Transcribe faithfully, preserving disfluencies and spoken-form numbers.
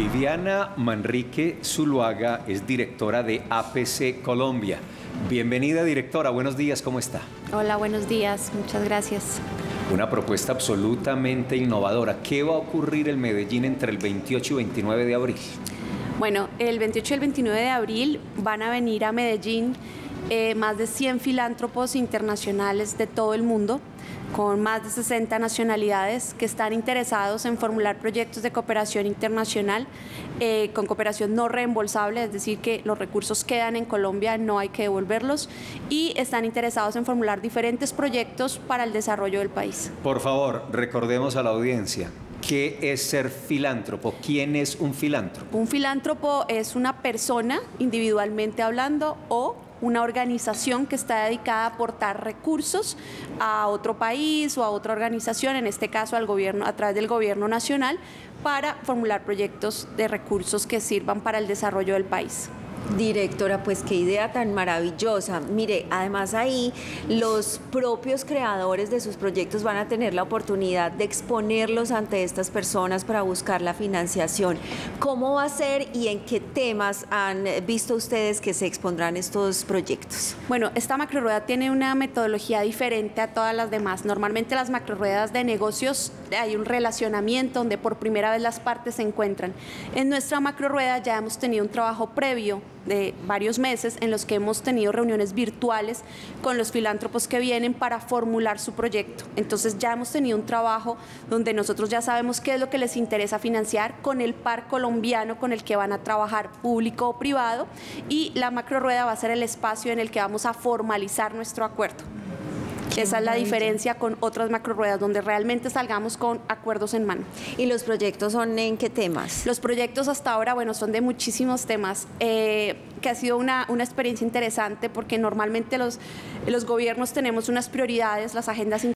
Viviana Manrique Zuluaga es directora de A P C Colombia. Bienvenida, directora. Buenos días, ¿cómo está? Hola, buenos días. Muchas gracias. Una propuesta absolutamente innovadora. ¿Qué va a ocurrir en Medellín entre el veintiocho y veintinueve de abril? Bueno, el veintiocho y el veintinueve de abril van a venir a Medellín eh, más de cien filántropos internacionales de todo el mundo, con más de sesenta nacionalidades que están interesados en formular proyectos de cooperación internacional eh, con cooperación no reembolsable, es decir, que los recursos quedan en Colombia, no hay que devolverlos, y están interesados en formular diferentes proyectos para el desarrollo del país. Por favor, recordemos a la audiencia, ¿qué es ser filántropo? ¿Quién es un filántropo? Un filántropo es una persona, individualmente hablando, o una organización que está dedicada a aportar recursos a otro país o a otra organización, en este caso al gobierno, a través del gobierno nacional, para formular proyectos de recursos que sirvan para el desarrollo del país. Directora, pues qué idea tan maravillosa. Mire, además ahí los propios creadores de sus proyectos van a tener la oportunidad de exponerlos ante estas personas para buscar la financiación. ¿Cómo va a ser y en qué temas han visto ustedes que se expondrán estos proyectos? Bueno, esta macrorueda tiene una metodología diferente a todas las demás. Normalmente las macroruedas de negocios hay un relacionamiento donde por primera vez las partes se encuentran. En nuestra macrorueda ya hemos tenido un trabajo previo de varios meses en los que hemos tenido reuniones virtuales con los filántropos que vienen para formular su proyecto. Entonces ya hemos tenido un trabajo donde nosotros ya sabemos qué es lo que les interesa financiar con el par colombiano con el que van a trabajar, público o privado, y la macrorueda va a ser el espacio en el que vamos a formalizar nuestro acuerdo. Esa es la diferencia con otras macroruedas, donde realmente salgamos con acuerdos en mano. ¿Y los proyectos son en qué temas? Los proyectos hasta ahora, bueno, son de muchísimos temas, eh, que ha sido una, una experiencia interesante porque normalmente los, los gobiernos tenemos unas prioridades, las agendas